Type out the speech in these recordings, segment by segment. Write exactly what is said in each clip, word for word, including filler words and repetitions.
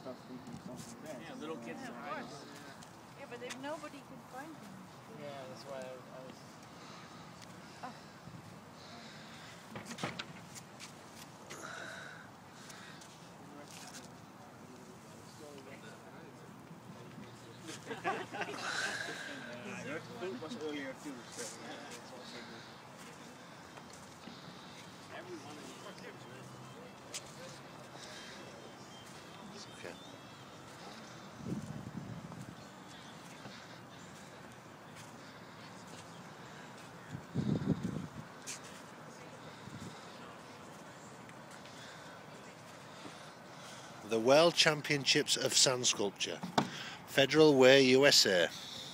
start thinking something there. Yeah, little kids. Yeah, of course. Yeah, but if nobody can find him. Yeah, that's why I, I was. uh, your boat was earlier too, so yeah, it's also good. Everyone in Okay. The World Championships of Sand Sculpture, Federal Way, U S A.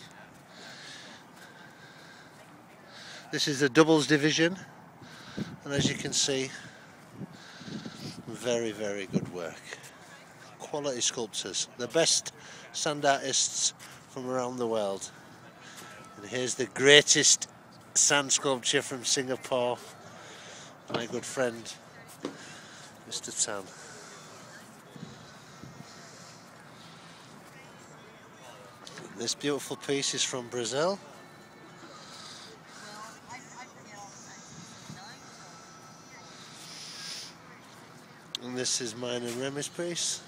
This is the doubles division, and as you can see, very, very good work. Quality sculptors, the best sand artists from around the world. And here's the greatest sand sculpture from Singapore, my good friend, Mister Tan. This beautiful piece is from Brazil. And this is mine and Remy's piece.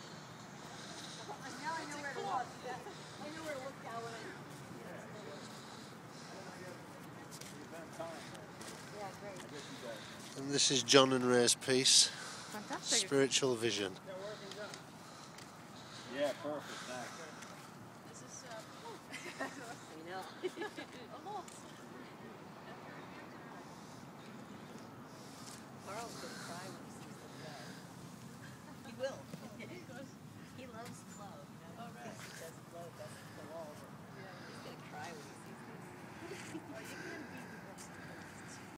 And this is John and Ray's piece, Fantastic. Spiritual Vision. Yeah, perfect. Thanks. This is uh,